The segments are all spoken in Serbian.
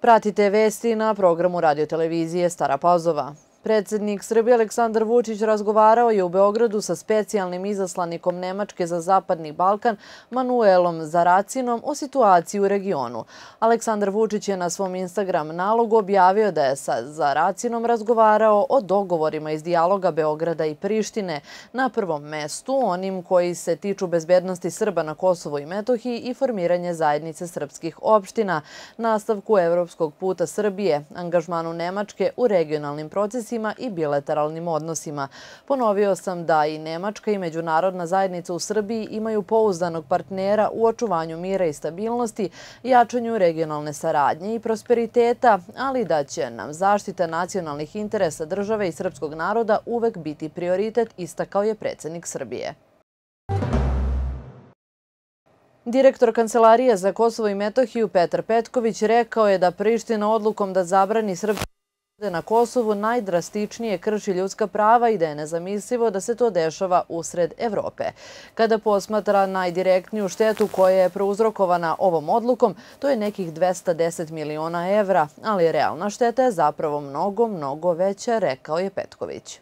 Pratite vesti na programu radiotelevizije Stara Pazova. Predsednik Srbije Aleksandar Vučić razgovarao je u Beogradu sa specijalnim izaslanikom Nemačke za Zapadni Balkan Manuelom Zaracinom o situaciji u regionu. Aleksandar Vučić je na svom Instagram nalogu objavio da je sa Zaracinom razgovarao o dogovorima iz dijaloga Beograda i Prištine, na prvom mestu onim koji se tiču bezbednosti Srba na Kosovu i Metohiji i formiranje zajednice srpskih opština, nastavku evropskog puta Srbije, angažmanu Nemačke u regionalnim procesima i bilateralnim odnosima. Ponovio sam da i Nemačka i međunarodna zajednica u Srbiji imaju pouzdanog partnera u očuvanju mira i stabilnosti, jačanju regionalne saradnje i prosperiteta, ali da će nam zaštita nacionalnih interesa države i srpskog naroda uvek biti prioritet, istakao je predsednik Srbije. Direktor Kancelarije za Kosovo i Metohiju Petar Petković rekao je da Priština odlukom da zabrani srpske na Kosovu najdrastičnije krši ljudska prava i da je nezamislivo da se to dešava usred Evrope. Kada posmatra najdirektniju štetu koja je prouzrokovana ovom odlukom, to je nekih 210 miliona evra, ali realna šteta je zapravo mnogo veća, rekao je Petković.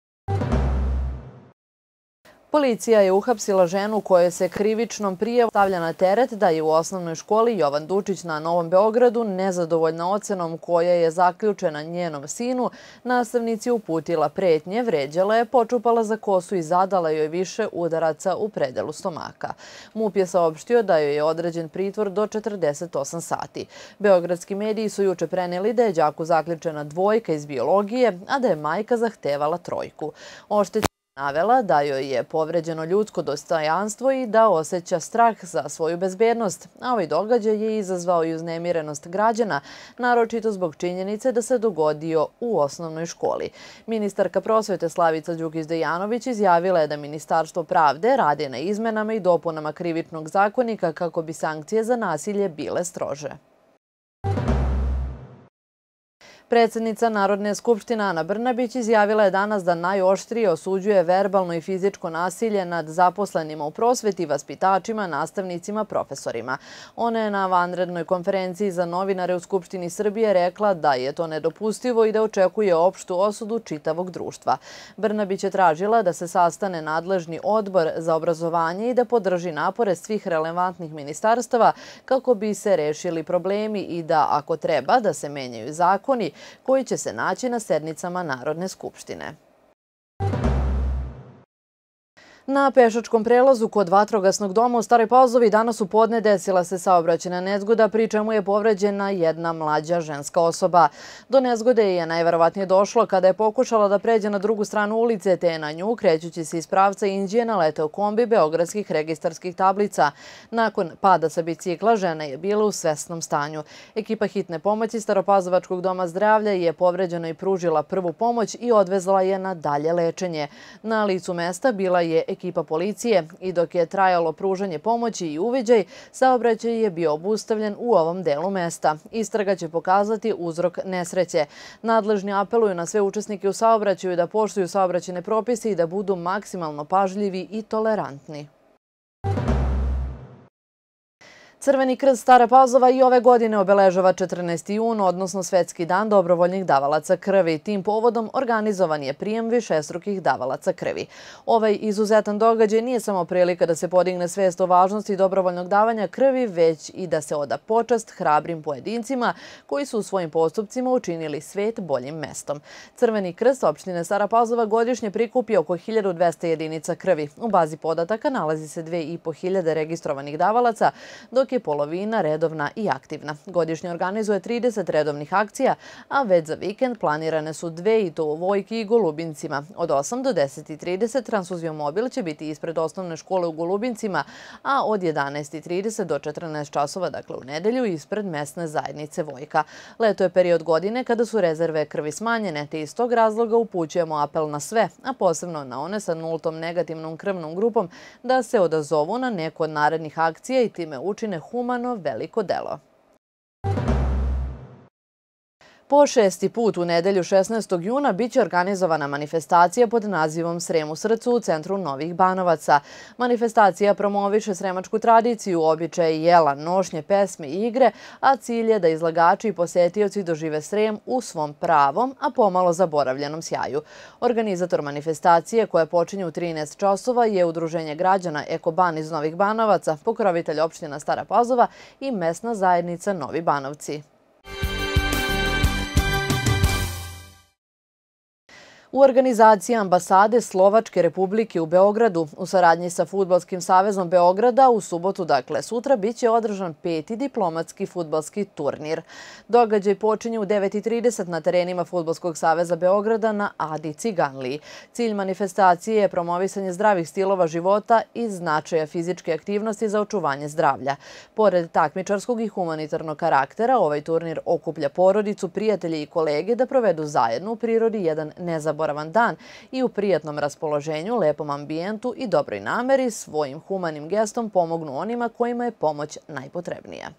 Policija je uhapsila ženu kojoj se krivičnom prijavom stavlja na teret da je u osnovnoj školi Jovan Dučić na Novom Beogradu nezadovoljna ocenom koja je zaključena njenom sinu, nastavnici uputila pretnje, vređala je, počupala za kosu i zadala joj više udaraca u predelu stomaka. MUP je saopštio da joj je određen pritvor do 48 sati. Beogradski mediji su juče preneli da je đaku zaključena 2 iz biologije, a da je majka zahtevala 3. Navela da joj je povređeno ljudsko dostojanstvo i da osjeća strah za svoju bezbednost, a ovaj događaj je izazvao i uznemirenost građana, naročito zbog činjenice da se dogodio u osnovnoj školi. Ministarka prosvete Slavica Đukić-Dejanović izjavila je da Ministarstvo pravde radi na izmenama i dopunama Krivičnog zakonika kako bi sankcije za nasilje bile strože. Predsednica Narodne skupštine Ana Brnabić izjavila je danas da najoštrije osuđuje verbalno i fizičko nasilje nad zaposlenima u prosveti, vaspitačima, nastavnicima, profesorima. Ona je na vanrednoj konferenciji za novinare u Skupštini Srbije rekla da je to nedopustivo i da očekuje opštu osudu čitavog društva. Brnabić je tražila da se sastane nadležni odbor za obrazovanje i da podrži napore svih relevantnih ministarstava kako bi se rešili problemi i da, ako treba, da se menjaju zakoni koji će se naći na sednicama Narodne skupštine. Na pešačkom prelazu kod vatrogasnog doma u Staroj Pazovi danas u podne desila se saobraćajna nezgoda, pri čemu je povređena jedna mlađa ženska osoba. Do nezgode je najverovatnije došlo kada je pokušala da pređe na drugu stranu ulice, te je na nju, krećući se iz pravca Inđije, naleteo kombi beogradskih registarskih tablica. Nakon pada sa bicikla, žena je bila u svesnom stanju. Ekipa hitne pomoći Staropazovačkog doma zdravlja je povređeno i pružila prvu pomoć i odvezla je na dalje lečenje. Na licu mesta bila je ekipa policije i dok je trajalo pružanje pomoći i uviđaj, saobraćaj je bio obustavljen u ovom delu mesta. Istraga će pokazati uzrok nesreće. Nadležni apeluju na sve učesnike u saobraćaju da poštuju saobraćajne propise i da budu maksimalno pažljivi i tolerantni. Crveni krst Stara Pazova i ove godine obeležava 14. jun, odnosno Svetski dan dobrovoljnih davalaca krvi. Tim povodom organizovan je prijem višestrukih davalaca krvi. Ovaj izuzetan događaj nije samo prilika da se podigne svest o važnosti dobrovoljnog davanja krvi, već i da se oda počast hrabrim pojedincima koji su u svojim postupcima učinili svet boljim mestom. Crveni krst opštine Stara Pazova godišnje prikupi oko 1200 jedinica krvi. U bazi podataka nalazi se 2500 registrovanih davalaca, dok je polovina redovna i aktivna. Godišnje organizuje 30 redovnih akcija, a već za vikend planirane su 2 i to u Vojki i Golubincima. Od 8 do 10:30 Transfuzio Mobil će biti ispred osnovne škole u Golubincima, a od 11:30 do 14 časova, dakle u nedelju, ispred mesne zajednice Vojka. Leto je period godine kada su rezerve krvi smanjene, te iz tog razloga upućujemo apel na sve, a posebno na one sa nultom negativnom krvnom grupom, da se odazovu na neku od narednih akcija i time učine humano veliko delo. Po šesti put u nedelju 16. juna biće organizovana manifestacija pod nazivom Srem u srcu u centru Novih Banovaca. Manifestacija promoviše sremačku tradiciju, običaje jela, nošnje, pesme i igre, a cilj je da izlagači i posetioci dožive Srem u svom pravom, a pomalo zaboravljenom sjaju. Organizator manifestacije, koja počinje u 13 časova, je Udruženje građana Ekoban iz Novih Banovaca, pokrovitelj opština Stara Pazova i mesna zajednica Novi Banovci. U organizaciji ambasade Slovačke Republike u Beogradu u saradnji sa Fudbalskim savezom Beograda u subotu, dakle sutra, biće održan 5. diplomatski fudbalski turnir. Događaj počinje u 9:30 na terenima Fudbalskog saveza Beograda na Adi Ciganliji. Cilj manifestacije je promovisanje zdravih stilova života i značaja fizičke aktivnosti za očuvanje zdravlja. Pored takmičarskog i humanitarnog karaktera, ovaj turnir okuplja porodicu, prijatelje i kolege da provedu zajedno u prirodi jedan nezaboravan dan i u prijatnom raspoloženju, lepom ambijentu i dobroj nameri svojim humanim gestom pomognu onima kojima je pomoć najpotrebnija.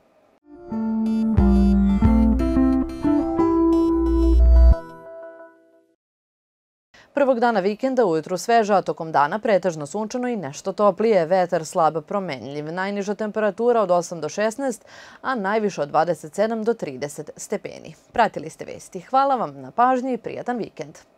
Prvog dana vikenda ujutru sveža, a tokom dana pretežno sunčano i nešto toplije, vetar slab promenljiv. Najniža temperatura od 8 do 16, a najviše od 27 do 30 stepeni. Pratili ste vesti. Hvala vam na pažnji i prijatan vikend.